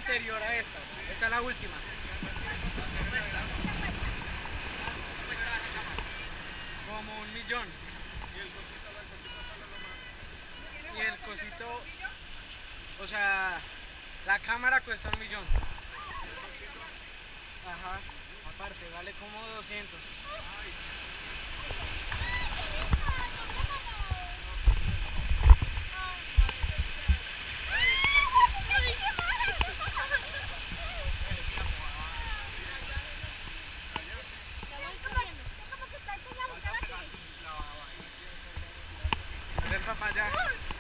anterior a esta. Esta es la última. Como 1.000.000. Y el cosito, o sea, la cámara cuesta 1.000.000. Ajá, aparte, vale como 200. El papá ya.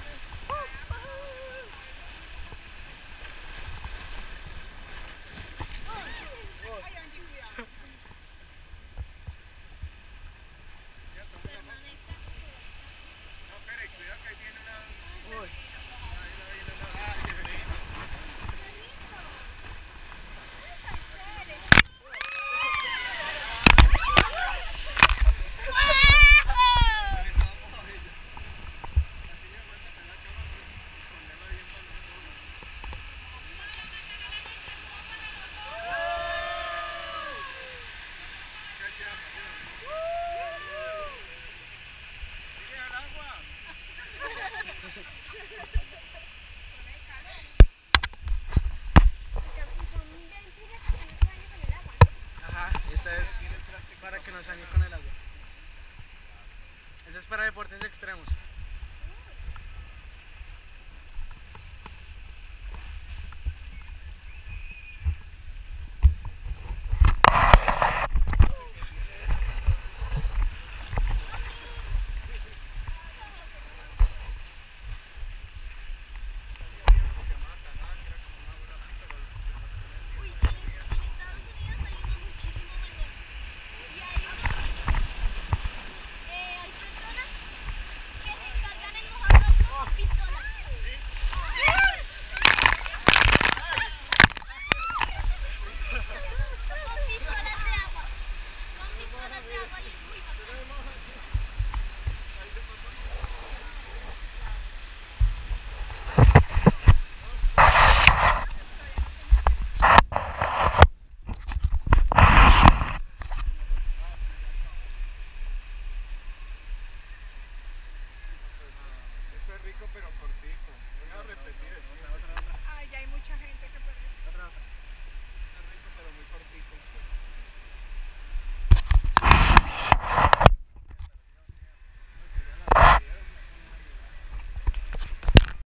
Esa es para que no se dañe con el agua. Esa es para deportes extremos.